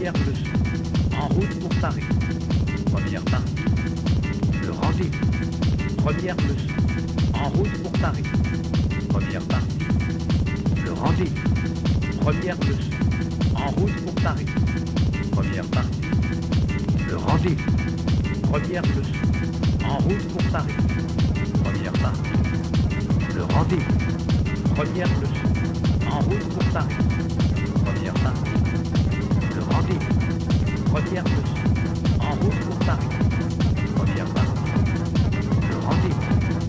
Première leçon. En route pour Paris. Première partie. Le rendez-vous. Première leçon. En route pour Paris. Première partie. Le rendez-vous. Première leçon. En route pour Paris. Première partie. Le rendez-vous. Première leçon. En route pour Paris. Première partie. Le rendez-vous. Première leçon. En route pour Paris. Première partie. Le rendez-vous. Première leçon. En route pour Paris. Première partie. Le rendez-vous.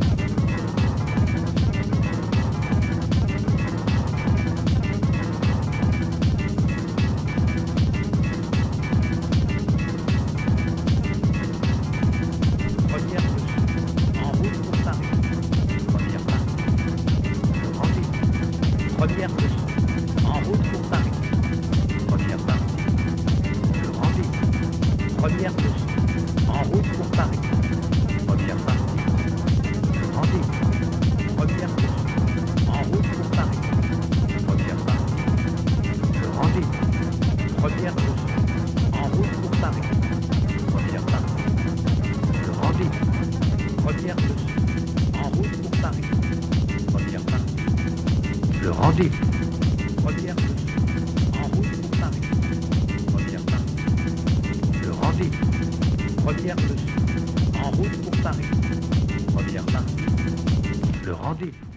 Première leçon. En route pour Paris. Première partie. Le rendez-vous. Première leçon. En route pour Paris. Première partie. Le rendez-vous. Première leçon. En route pour Paris. Première partie. Le rendez-vous. Première leçon. En route pour Paris. Première partie. Le rendez-vous. Première leçon. En route pour Paris. Première partie. Le rendez-vous. Première leçon. En route pour Paris. Première partie. Le rendez-vous. Première leçon. En route pour Paris. Première partie. Le rendez-vous. Première leçon. En route pour Paris. Première partie. Le rendez-vous.